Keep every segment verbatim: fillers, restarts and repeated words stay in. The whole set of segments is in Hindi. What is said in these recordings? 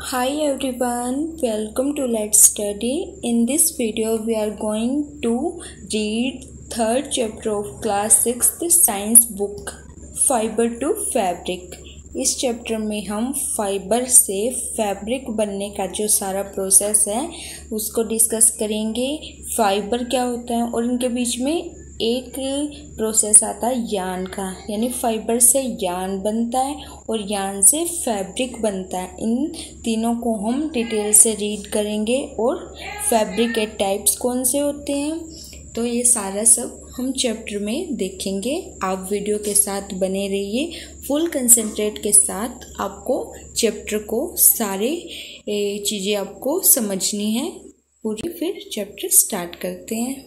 Hi everyone, welcome to Let's Study. In this video we are going to read third chapter of class sixth science book fibre to fabric. इस चैप्टर में हम फाइबर से फैब्रिक बनने का जो सारा प्रोसेस है उसको डिस्कस करेंगे। फाइबर क्या होता है और इनके बीच में एक प्रोसेस आता है यान का, यानी फाइबर से यान बनता है और यान से फैब्रिक बनता है। इन तीनों को हम डिटेल से रीड करेंगे और फैब्रिक के टाइप्स कौन से होते हैं, तो ये सारा सब हम चैप्टर में देखेंगे। आप वीडियो के साथ बने रहिए, फुल कंसंट्रेट के साथ आपको चैप्टर को सारे चीज़ें आपको समझनी है पूरी। फिर चैप्टर स्टार्ट करते हैं।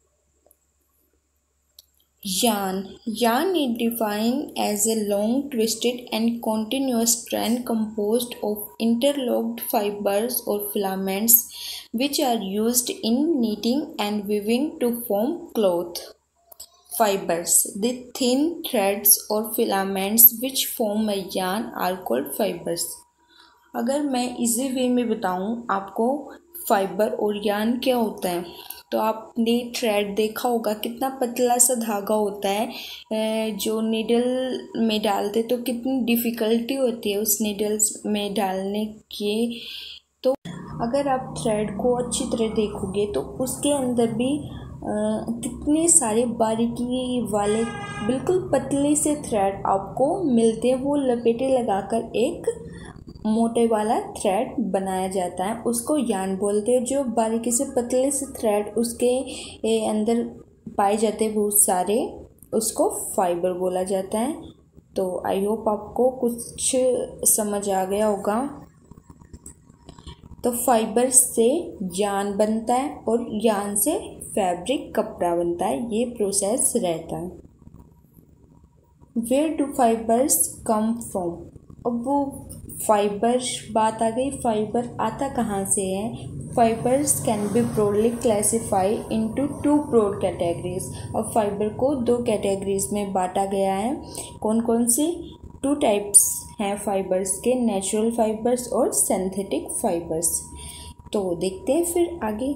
Yarn. Yarn is defined as a long, twisted and continuous strand composed of interlocked fibers or filaments which are used in knitting and weaving to form cloth. Fibers. The thin threads or filaments which form a yarn are called fibers. अगर मैं इजी वे में बताऊं आपको फाइबर और यार्न क्या होता है, तो आपने थ्रेड देखा होगा, कितना पतला सा धागा होता है जो नीडल में डालते तो कितनी डिफ़िकल्टी होती है उस नीडल्स में डालने की। तो अगर आप थ्रेड को अच्छी तरह देखोगे तो उसके अंदर भी कितने सारे बारीकी वाले बिल्कुल पतले से थ्रेड आपको मिलते हैं। वो लपेटे लगाकर एक मोटे वाला थ्रेड बनाया जाता है, उसको यार्न बोलते हैं। जो बारीकी से पतले से थ्रेड उसके अंदर पाए जाते हैं बहुत सारे, उसको फाइबर बोला जाता है। तो आई होप आपको कुछ समझ आ गया होगा। तो फाइबर से यार्न बनता है और यार्न से फैब्रिक कपड़ा बनता है, ये प्रोसेस रहता है। Where do fibres come from? अब वो फाइबर बात आ गई, फाइबर आता कहाँ से है? Fibres can be broadly classified into two broad categories. अब फाइबर को दो कैटेगरीज में बांटा गया है। कौन कौन सी? टू टाइप्स हैं फाइबर्स के, नेचुरल फाइबर्स और सिंथेटिक फाइबर्स। तो देखते हैं फिर आगे।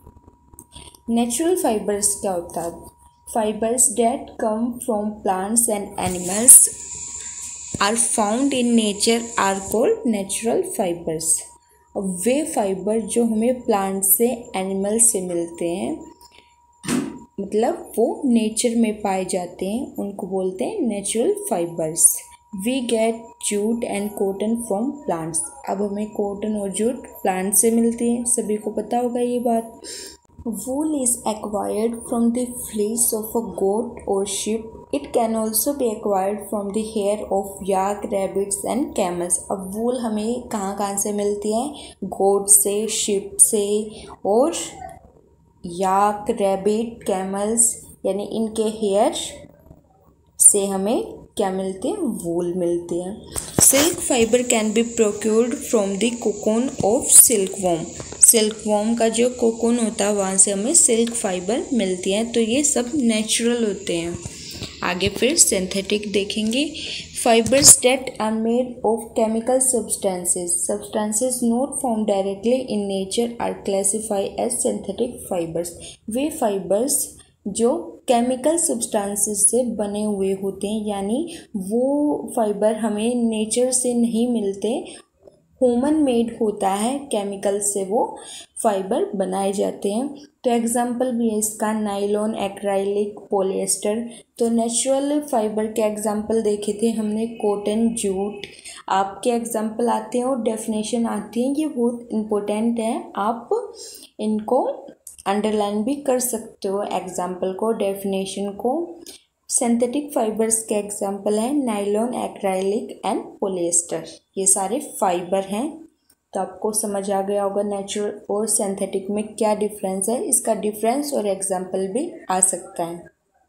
नेचुरल फाइबर्स क्या होता है? Fibres that come from plants and animals are found in nature are called natural fibres. अब वे फाइबर जो हमें प्लांट से, एनिमल से मिलते हैं, मतलब वो नेचर में पाए जाते हैं, उनको बोलते हैं natural fibres. We get jute and cotton from plants. अब हमें कॉटन और जूट प्लांट से मिलती हैं, सभी को पता होगा ये बात। Wool is acquired from the fleece of a goat or sheep. It can also be acquired from the hair of yak, rabbits and camels. अब वूल हमें कहाँ कहाँ से मिलती है? गोट से, शिप से और याक, रैबिट, कैमल्स, यानी इनके हेयर से हमें क्या मिलते हैं? वूल मिलती है। Silk fibre can be procured from the cocoon of silk worm. Silk worm का जो कोकोन होता है वहाँ से हमें सिल्क फाइबर मिलती है। तो ये सब नेचुरल होते हैं। आगे फिर सिंथेटिक देखेंगे। Fibres that are made of chemical substances substances not found directly in nature are classified as synthetic fibres. वे फाइबर्स जो केमिकल सब्सटेंसेस से बने हुए होते हैं, यानी वो फाइबर हमें नेचर से नहीं मिलते, ह्यूमन मेड होता है, केमिकल से वो फाइबर बनाए जाते हैं। तो एग्जांपल भी है इसका नाइलॉन, एक्राइलिक, पॉलिएस्टर। तो नेचुरल फाइबर के एग्जांपल देखे थे हमने, कॉटन, जूट। आपके एग्जांपल आते हैं और डेफिनेशन आती है, ये बहुत इम्पोर्टेंट है, आप इनको अंडरलाइन भी कर सकते हो, एग्जाम्पल को, डेफिनेशन को। सिंथेटिक फाइबर्स के एग्जाम्पल हैं नाइलॉन, एक्राइलिक एंड पॉलिएस्टर। ये सारे फाइबर हैं। तो आपको समझ आ गया होगा नेचुरल और सिंथेटिक में क्या डिफरेंस है। इसका डिफरेंस और एग्जाम्पल भी आ सकता है।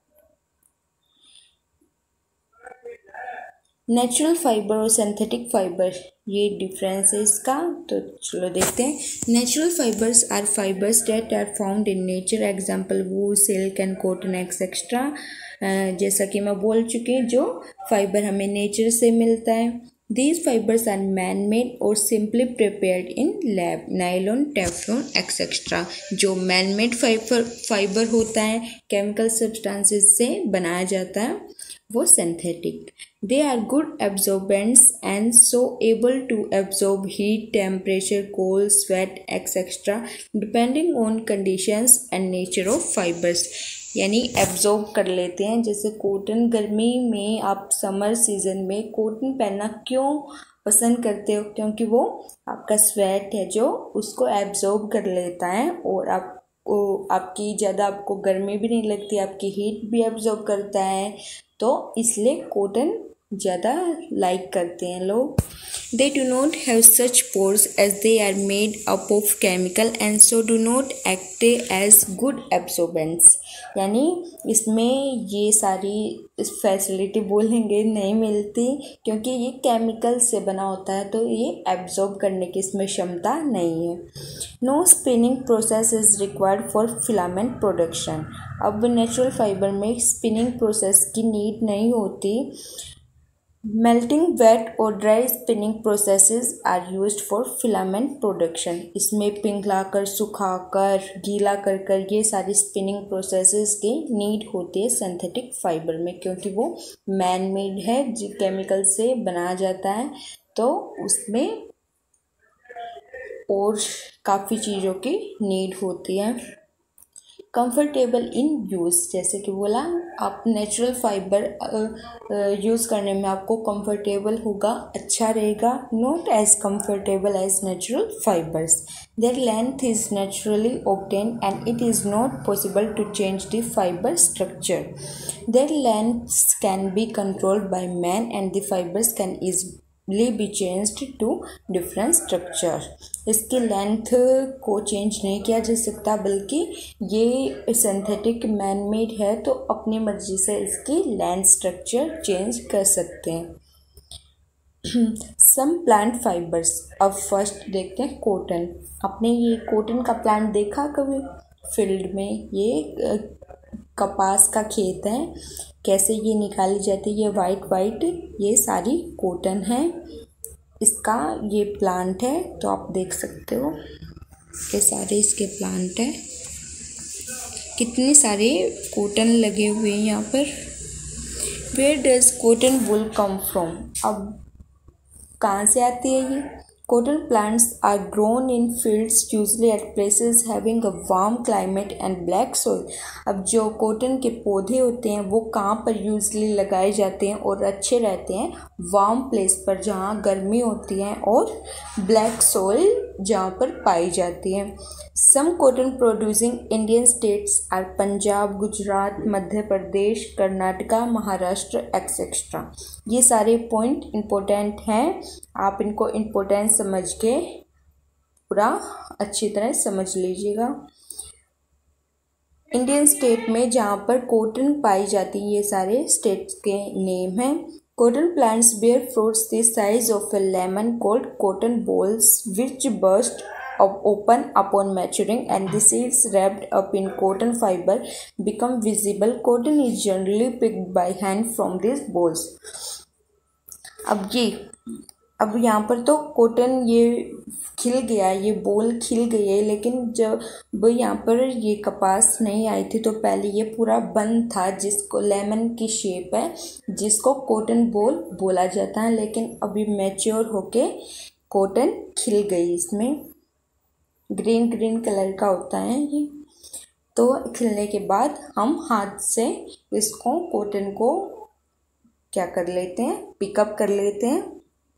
नेचुरल फाइबर और सिंथेटिक फाइबर, ये डिफरेंस है इसका। तो चलो देखते हैं। Natural fibres are fibres that are found in nature. Example wool, silk and cotton etcetera. जैसा कि मैं बोल चुकी हूँ, जो फाइबर हमें नेचर से मिलता है। These fibers are man-made or simply prepared in lab. Nylon, Teflon, et cetera. जो man-made fiber fiber होता है chemical substances से बनाया जाता है वो synthetic. They are good absorbents and so able to absorb heat, temperature, cold, sweat, et cetera depending on conditions and nature of fibers. यानी एब्जॉर्ब कर लेते हैं. जैसे कॉटन, गर्मी में आप समर सीजन में कॉटन पहनना क्यों पसंद करते हो? क्योंकि वो आपका स्वेट है जो उसको एब्जॉर्ब कर लेता है और आपको आपकी ज़्यादा आपको गर्मी भी नहीं लगती, आपकी हीट भी एब्जॉर्ब करता है, तो इसलिए कॉटन ज़्यादा लाइक करते हैं लोग. They do not have such pores as they are made up of chemical and so do not act as good absorbents. यानी इसमें ये सारी फैसिलिटी बोलेंगे नहीं मिलती क्योंकि ये केमिकल से बना होता है, तो ये एब्जॉर्ब करने की इसमें क्षमता नहीं है. No spinning process is required for filament production. अब नेचुरल फाइबर में स्पिनिंग प्रोसेस की नीड नहीं होती. मेल्टिंग, वेट और dry spinning processes are used for filament production. इसमें पिघलाकर, सुखाकर, गीला कर कर ये सारी स्पिनिंग प्रोसेसेस की नीड होती है सिंथेटिक फाइबर में क्योंकि वो मैन मेड है, जो केमिकल से बनाया जाता है, तो उसमें और काफ़ी चीज़ों की नीड होती है. कंफर्टेबल इन यूज़, जैसे कि बोला आप नेचुरल फाइबर यूज़ करने में आपको कंफर्टेबल होगा, अच्छा रहेगा. Not as comfortable as natural fibres. Their length is naturally obtain and it is not possible to change the fibre structure. Their lengths can be controlled by man and the fibres can is be changed to different structure. इसकी लेंथ को चेंज नहीं किया जा सकता बल्कि ये सिंथेटिक मैन मेड है तो अपनी मर्जी से इसकी लेंथ स्ट्रक्चर चेंज कर सकते हैं. Some plant fibres. अब फर्स्ट देखते हैं कॉटन. आपने ये कॉटन का प्लांट देखा कभी फील्ड में? ये कपास का खेत है, कैसे ये निकाली जाती है, ये वाइट वाइट ये सारी कॉटन है. इसका ये प्लांट है तो आप देख सकते हो ये सारे इसके प्लांट है. कितने सारे कॉटन लगे हुए हैं यहाँ पर. Where does cotton wool come from. अब कहाँ से आती है ये? Cotton plants are grown in fields usually at places having a warm climate and black soil. अब जो कॉटन के पौधे होते हैं वो कहाँ पर यूजली लगाए जाते हैं और अच्छे रहते हैं? वार्म प्लेस पर जहाँ गर्मी होती है और ब्लैक सॉइल जहाँ पर पाई जाती है. Some cotton producing Indian states are Punjab, Gujarat, Madhya Pradesh, Karnataka, Maharashtra etcetera. ये सारे पॉइंट इम्पोर्टेंट हैं, आप इनको इम्पोर्टेंस समझ के पूरा अच्छी तरह समझ लीजिएगा. इंडियन स्टेट में जहाँ पर कॉटन पाई जाती है ये सारे स्टेट्स के नेम हैं. Cotton plants bear fruits the size of a lemon called cotton bolls which burst open upon maturing and the seeds wrapped up in cotton fiber become visible. Cotton is generally picked by hand from these balls. अब ये अब यहाँ पर तो कॉटन ये खिल गया, ये बॉल खिल गई है, लेकिन जब यहाँ पर ये कपास नहीं आई थी तो पहले ये पूरा बंद था जिसको लेमन की शेप है जिसको कॉटन बॉल बोला जाता है. लेकिन अभी मैच्योर होके कॉटन खिल गई. इसमें ग्रीन ग्रीन कलर का होता है ये. तो खिलने के बाद हम हाथ से इसको कॉटन को क्या कर लेते हैं? पिकअप कर लेते हैं.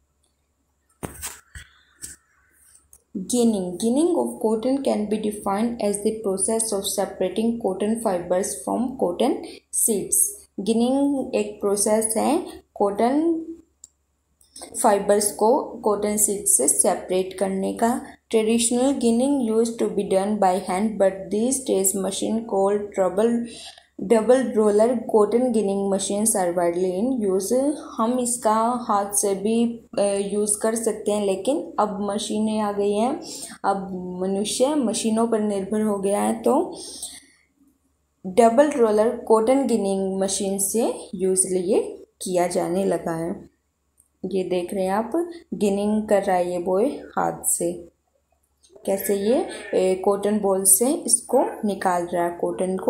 Ginning. Ginning of cotton can be defined as the process of separating cotton fibres from cotton seeds. Ginning एक प्रोसेस है कॉटन फाइबर्स को कॉटन सीड्स से सेपरेट करने का. Traditional ginning used to be done by hand but these days machine called double double roller cotton ginning machines are widely in use. हम इसका हाथ से भी यूज़ कर सकते हैं लेकिन अब मशीनें आ गई हैं, अब मनुष्य मशीनों पर निर्भर हो गया है तो double roller cotton ginning machine से यूजली ये किया जाने लगा है. ये देख रहे हैं आप, गिनिंग कर रहा है ये बॉय हाथ से। कैसे ये कॉटन बॉल से इसको निकाल रहा है कॉटन को।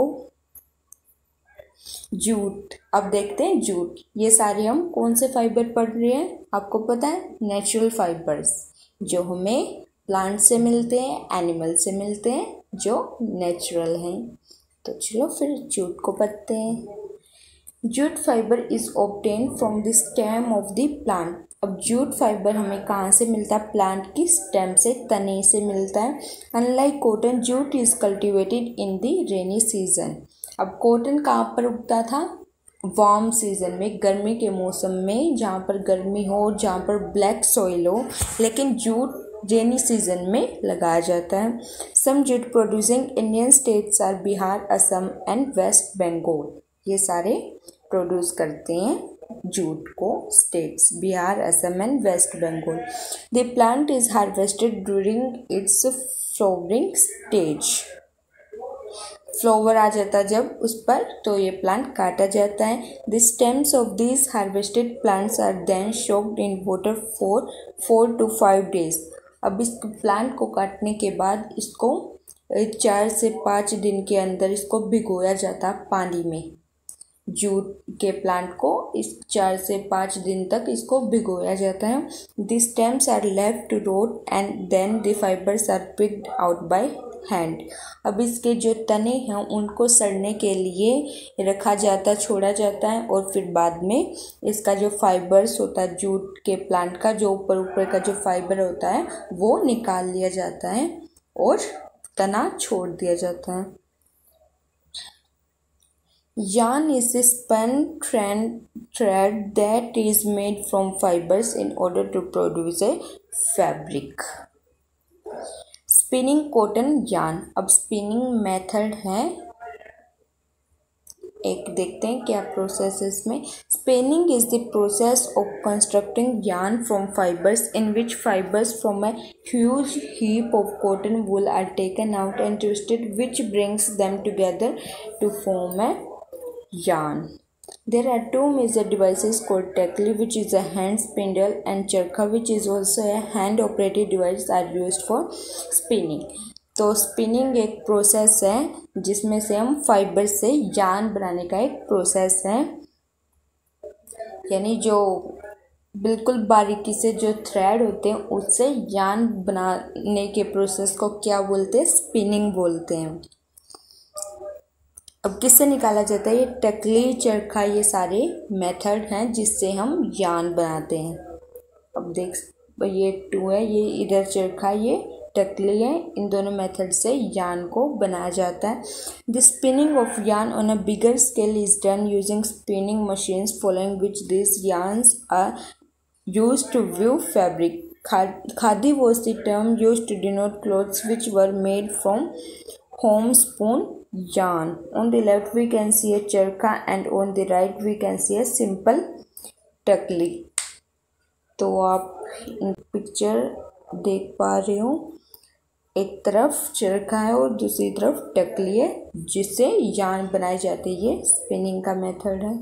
जूट, अब देखते हैं जूट। ये सारे हम कौन से फाइबर पढ़ रहे हैं, आपको पता है, नेचुरल फाइबर्स जो हमें प्लांट से मिलते हैं, एनिमल से मिलते हैं, जो नेचुरल हैं। तो चलो फिर जूट को पढ़ते हैं। Jute fibre is obtain from the stem of the plant. अब जूट फाइबर हमें कहाँ से मिलता है, प्लांट की स्टेम से, तने से मिलता है। Unlike cotton, jute is cultivated in the rainy season. अब कॉटन कहाँ पर उगता था, वार्म सीजन में, गर्मी के मौसम में, जहाँ पर गर्मी हो, जहाँ पर ब्लैक सॉइल हो। लेकिन जूट रेनी सीजन में लगाया जाता है। Some jute producing Indian states are Bihar, Assam and West Bengal. ये सारे प्रोड्यूस करते हैं जूट को states Bihar, Assam and West Bengal. The plant is harvested during its flowering stage. Flower आ जाता है जब उस पर, तो ये प्लांट काटा जाता है। The stems of this harvested plants are then soaked in water for four to five days. अब इस प्लांट को काटने के बाद इसको चार से पाँच दिन के अंदर इसको भिगोया जाता है पानी में। जूट के प्लांट को इस चार से पाँच दिन तक इसको भिगोया जाता है। The stems are left to rot and then the fibres are picked out by hand. अब इसके जो तने हैं उनको सड़ने के लिए रखा जाता, छोड़ा जाता है, और फिर बाद में इसका जो फाइबर्स होता है जूट के प्लांट का, जो ऊपर ऊपर का जो फाइबर होता है वो निकाल लिया जाता है और तना छोड़ दिया जाता है। Yarn is a spun thread that is made from fibers in order to produce a fabric. Spinning cotton yarn. अब spinning method है, एक देखते हैं क्या प्रोसेस है इसमें। Spinning is the process of constructing yarn from fibers in which fibers from a huge heap of cotton wool are taken out and twisted, which brings them together to form a yarn. There are two major devices called tekli, which is a hand spindle, and charkha, which is also a hand operated device, are used for spinning. तो स्पिनिंग एक प्रोसेस है जिसमें से हम फाइबर से यार्न बनाने का एक प्रोसेस है, यानी जो बिल्कुल बारीकी से जो थ्रेड होते हैं उससे यार्न बनाने के प्रोसेस को क्या बोलते हैं, स्पिनिंग बोलते हैं। अब किससे निकाला जाता है, ये टकली, चरखा, ये सारे मेथड हैं जिससे हम यार्न बनाते हैं। अब देख, ये टू है, ये इधर चरखा, ये टकली है, इन दोनों मेथड से यार्न को बनाया जाता है। The spinning of yarn on a bigger scale is done using spinning machines following which this yarns are used to weave fabric. Khadi was the term used to denote clothes which were made from homespun yarn. On the left we can see a charkha and on the right we can see a simple takli. तो आप इन पिक्चर देख पा रहे हो, एक तरफ चरखा है और दूसरी तरफ टकली है जिससे यार्न बनाई जाती है। ये स्पिनिंग का मेथड है।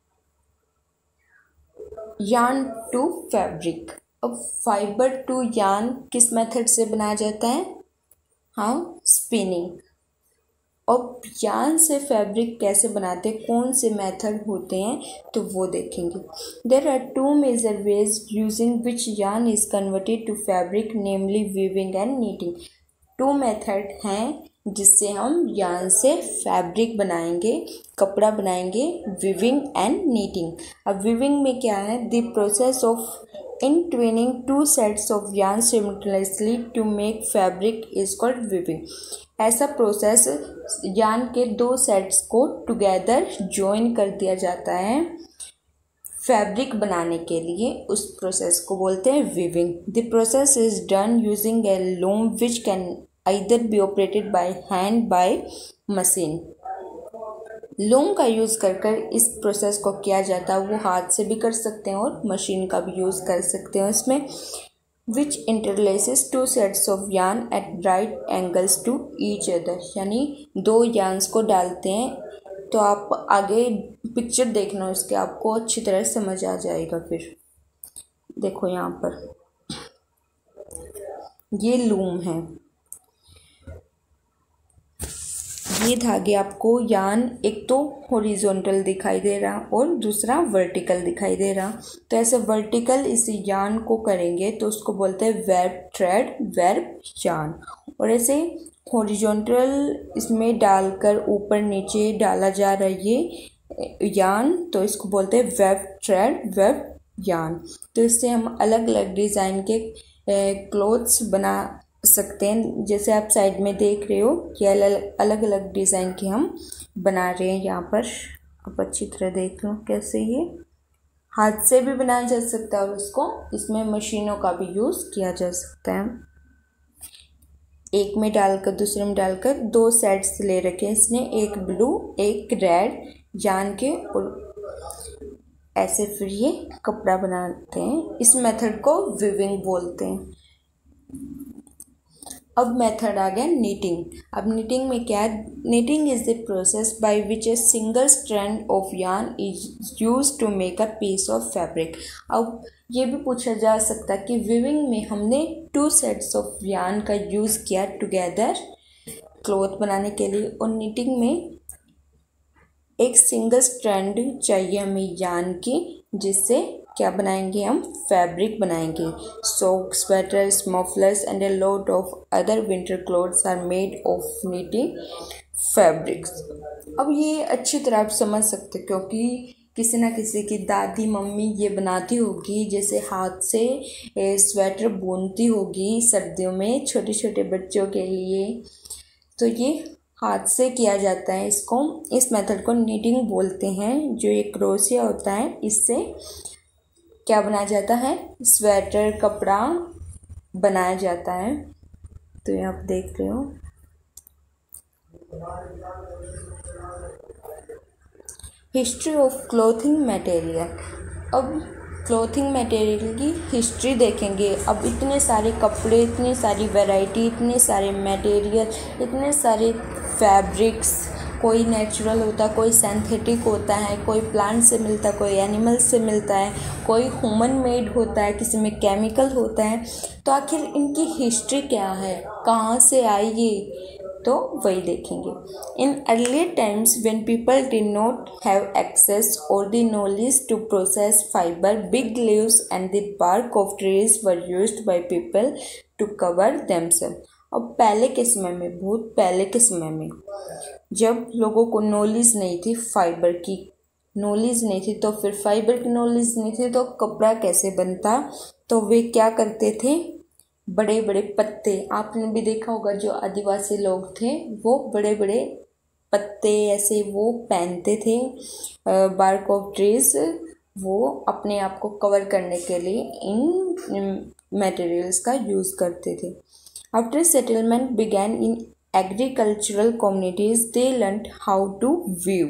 Yarn to fabric. अब फाइबर टू यार्न किस मेथड से बनाया जाता है, हाँ, स्पिनिंग। अब यार्न से फैब्रिक कैसे बनाते हैं, कौन से मेथड होते हैं, तो वो देखेंगे। There are two major ways using which yarn is converted to fabric, namely weaving and knitting. Two method हैं जिससे हम यार्न से फैब्रिक बनाएंगे, कपड़ा बनाएंगे, वीविंग एंड नीटिंग। अब वीविंग में क्या है, the process of intertwining two sets of yarn simultaneously to make fabric is called weaving. ऐसा प्रोसेस यार्न के दो सेट्स को टुगेदर ज्वाइन कर दिया जाता है फैब्रिक बनाने के लिए, उस प्रोसेस को बोलते हैं weaving. The process is done using a loom which can either be operated by hand by machine. Loom का यूज़ कर कर इस प्रोसेस को किया जाता है, वो हाथ से भी कर सकते हैं और मशीन का भी यूज़ कर सकते हैं उसमें। Which interlaces two sets of yarn at right angles to each other, यानी दो यार्न्स को डालते हैं। तो आप आगे पिक्चर देखना उसके, आपको अच्छी तरह समझ आ जाएगा। फिर देखो यहाँ पर ये लूम है, ये धागे आपको यान एक तो हॉरिजॉन्टल दिखाई दे रहा और दूसरा वर्टिकल दिखाई दे रहा। तो ऐसे वर्टिकल इस यान को करेंगे तो उसको बोलते हैं वेब थ्रेड, वेब यान। और ऐसे हॉरिजॉन्टल इसमें डालकर ऊपर नीचे डाला जा रहा है ये यान, तो इसको बोलते हैं वेब थ्रेड, वेब यान। तो इससे हम अलग अलग डिज़ाइन के क्लोथ्स बना सकते हैं। जैसे आप साइड में देख रहे हो कि अलग अलग अलग डिज़ाइन के हम बना रहे हैं। यहाँ पर आप अच्छी तरह देख लो कैसे ये हाथ से भी बनाया जा सकता है और उसको इसमें मशीनों का भी यूज़ किया जा सकता है। एक में डालकर दूसरे में डालकर दो सेट्स ले रखे हैं इसने, एक ब्लू एक रेड यान के, और ऐसे फिर ये कपड़ा बनाते हैं। इस मेथड को वीविंग बोलते हैं। अब मेथड आ गया नीटिंग। अब नीटिंग में क्या है? Knitting is the process by which a single strand of yarn is used to make a piece of fabric. अब ये भी पूछा जा सकता है कि वीविंग में हमने टू सेट्स ऑफ यार्न का यूज़ किया टुगेदर क्लॉथ बनाने के लिए, और नीटिंग में एक सिंगल स्ट्रैंड चाहिए हमें यार्न की, जिससे क्या बनाएंगे हम? फैब्रिक बनाएंगे। Socks, sweaters, mufflers and a lot of other winter clothes are made of knitting fabrics. अब ये अच्छी तरह आप समझ सकते हो क्योंकि किसी ना किसी की दादी मम्मी ये बनाती होगी, जैसे हाथ से स्वेटर बुनती होगी सर्दियों में छोटे छोटे बच्चों के लिए। तो ये हाथ से किया जाता है। इसको इस मेथड को नीटिंग बोलते हैं। जो ये क्रोशिया होता है इससे क्या बनाया जाता है? स्वेटर, कपड़ा बनाया जाता है। तो ये आप देख रहे हो। History of clothing material. अब क्लोथिंग मटेरियल की हिस्ट्री देखेंगे। अब इतने सारे कपड़े, इतनी सारी वैरायटी, इतने सारे मटेरियल, इतने सारे फैब्रिक्स, कोई नेचुरल होता है, कोई सिंथेटिक होता है, कोई प्लांट से मिलता है, कोई एनिमल से मिलता है, कोई ह्यूमन मेड होता है, किसी में केमिकल होता है। तो आखिर इनकी हिस्ट्री क्या है, कहाँ से आई ये, तो वही देखेंगे। In early times when people did not have access और the knowledge to process fiber, big leaves and the bark of trees were used by people to cover themself. अब पहले के समय में, बहुत पहले के समय में जब लोगों को नॉलेज नहीं थी, फाइबर की नॉलेज नहीं थी, तो फिर फाइबर की नॉलेज नहीं थी तो कपड़ा कैसे बनता? तो वे क्या करते थे? बड़े बड़े पत्ते, आपने भी देखा होगा जो आदिवासी लोग थे वो बड़े बड़े पत्ते ऐसे वो पहनते थे, बार्क ऑफ ट्रीज, वो अपने आप को कवर करने के लिए इन मटेरियल्स का यूज़ करते थे। After settlement began in agricultural communities they learned how to weave.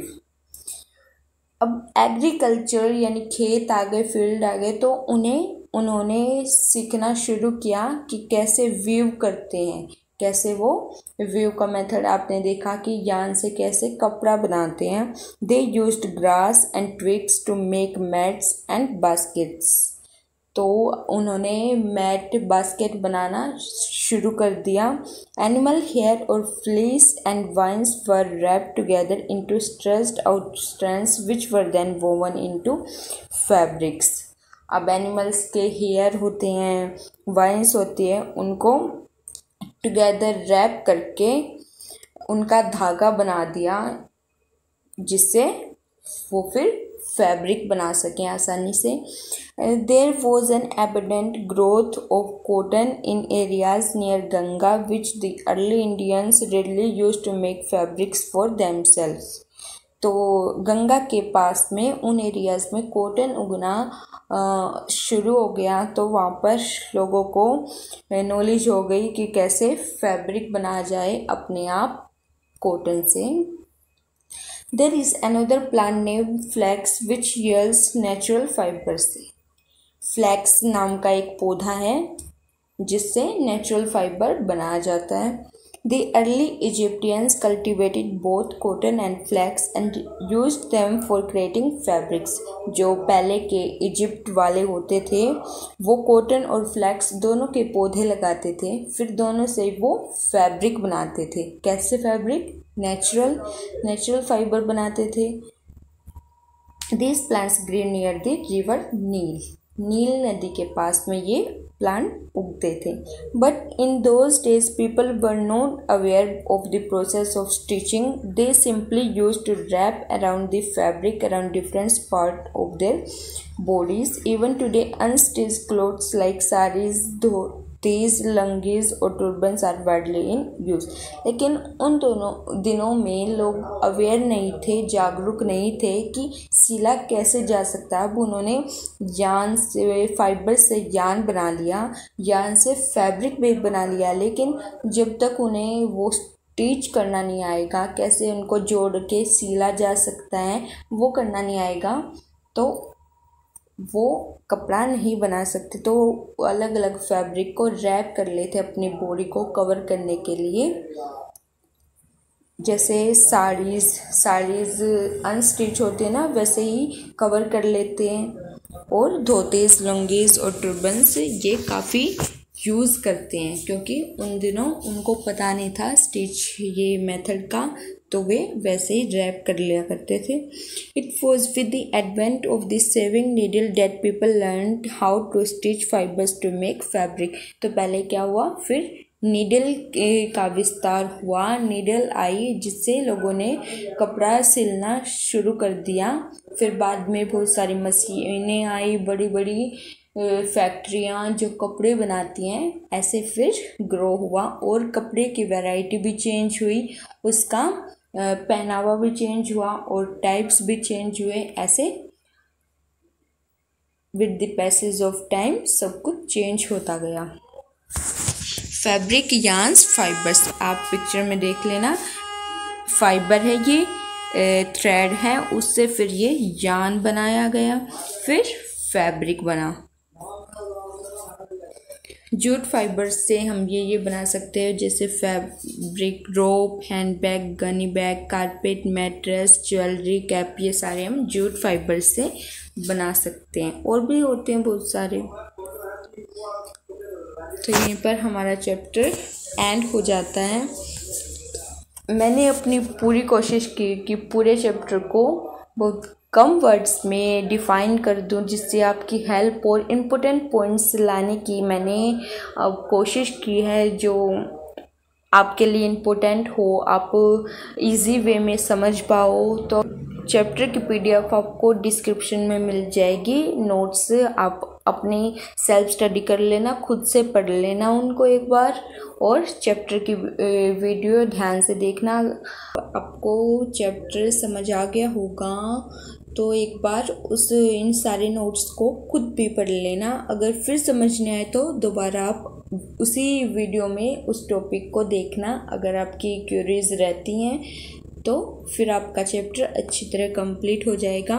अब एग्रीकल्चर यानी खेत आ गए, फील्ड आ गए, तो उन्हें उन्होंने सीखना शुरू किया कि कैसे वीव करते हैं, कैसे वो वीव का मेथड आपने देखा कि यार्न से कैसे कपड़ा बनाते हैं। They used grass and twigs to make mats and baskets. तो उन्होंने मैट, बास्केट बनाना शुरू कर दिया। एनिमल हेयर और fleece and vines were wrapped together into stressed out strands which were then woven into fabrics. अब एनिमल्स के हेयर होते हैं, वाइन्स होती है, उनको टुगेदर रैप करके उनका धागा बना दिया, जिससे वो फिर फैब्रिक बना सकें आसानी से। There was an abundant growth of cotton in areas near Ganga which the early Indians readily use to make fabrics for themselves. तो गंगा के पास में उन एरियाज़ में कॉटन उगना शुरू हो गया, तो वहाँ पर लोगों को नॉलेज हो गई कि कैसे फैब्रिक बनाया जाए अपने आप कॉटन से। There is another plant name flax which yields natural fiber से। फ्लैक्स नाम का एक पौधा है जिससे नेचुरल फाइबर बनाया जाता है। The early Egyptians cultivated both cotton and flax and used them for creating fabrics. जो पहले के इजिप्ट वाले होते थे वो कॉटन और फ्लैक्स दोनों के पौधे लगाते थे, फिर दोनों से वो फैब्रिक बनाते थे। कैसे फैब्रिक? नेचुरल नेचुरल फाइबर बनाते थे। These plants grew near the river नील नील नदी के पास में ये प्लांट उगते थे। But in those days people were not aware of the process of stitching, they simply use to wrap around the fabric around different part of their bodies. Even today unstitched clothes like saris, dhotis, lungis और turbans are widely in use. लेकिन उन दोनों दिनों में लोग अवेयर नहीं थे, जागरूक नहीं थे कि सिला कैसे जा सकता है। अब उन्होंने यान से, फाइबर से यान बना लिया, यान से फैब्रिक भी बना लिया, लेकिन जब तक उन्हें वो स्टिच करना नहीं आएगा, कैसे उनको जोड़ के सिला जा सकता है वो करना नहीं आएगा, तो वो कपड़ा नहीं बना सकते। तो अलग अलग फैब्रिक को रैप कर लेते अपनी बॉडी को कवर करने के लिए। जैसे साड़ीज़ साड़ीज़ अनस्टिच होते हैं ना, वैसे ही कवर कर लेते हैं। और धोतीज, लुंगीज और टर्बन्स ये काफ़ी यूज़ करते हैं, क्योंकि उन दिनों उनको पता नहीं था स्टिच ये मेथड का, तो वे वैसे ही रैप कर लिया करते थे। It was with the advent of the sewing needle that people learn how to stitch fibers to make fabric. तो पहले क्या हुआ, फिर नीडल का विस्तार हुआ, नीडल आई जिससे लोगों ने कपड़ा सिलना शुरू कर दिया। फिर बाद में बहुत सारी मशीनें आई, बड़ी बड़ी फैक्ट्रियाँ जो कपड़े बनाती हैं, ऐसे फिर ग्रो हुआ और कपड़े की वैरायटी भी चेंज हुई, उसका पहनावा भी चेंज हुआ और टाइप्स भी चेंज हुए। ऐसे with the passage of time सब कुछ चेंज होता गया। फैब्रिक, यान्स, फाइबर्स, आप पिक्चर में देख लेना, फाइबर है ये, थ्रेड है, उससे फिर ये यान बनाया गया, फिर फैब्रिक बना। जूट फाइबर से हम ये ये बना सकते हैं, जैसे fabric, rope, handbag, gunny bag, carpet, mattress, jewellery, cap, ये सारे हम जूट फाइबर से बना सकते हैं। और भी होते हैं बहुत सारे। तो यहीं पर हमारा चैप्टर एंड हो जाता है। मैंने अपनी पूरी कोशिश की कि पूरे चैप्टर को बहुत कम वर्ड्स में डिफ़ाइन कर दूं, जिससे आपकी हेल्प और इम्पोर्टेंट पॉइंट्स लाने की मैंने कोशिश की है, जो आपके लिए इम्पोर्टेंट हो, आप इजी वे में समझ पाओ। तो चैप्टर की पीडीएफ आपको डिस्क्रिप्शन में मिल जाएगी। नोट्स आप अपनी सेल्फ स्टडी कर लेना, खुद से पढ़ लेना उनको एक बार, और चैप्टर की वीडियो ध्यान से देखना। आपको चैप्टर समझ आ गया होगा तो एक बार उस इन सारे नोट्स को खुद भी पढ़ लेना। अगर फिर समझ नहीं आए तो दोबारा आप उसी वीडियो में उस टॉपिक को देखना। अगर आपकी क्यूरीज रहती हैं तो फिर आपका चैप्टर अच्छी तरह कंप्लीट हो जाएगा।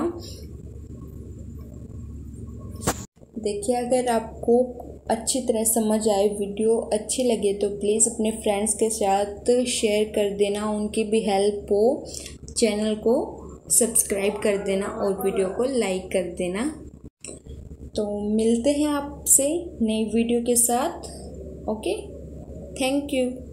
देखिए, अगर आपको अच्छी तरह समझ आए, वीडियो अच्छी लगे, तो प्लीज़ अपने फ्रेंड्स के साथ शेयर कर देना, उनकी भी हेल्प हो। चैनल को सब्सक्राइब कर देना और वीडियो को लाइक कर देना। तो मिलते हैं आपसे नई वीडियो के साथ। Okay, thank you.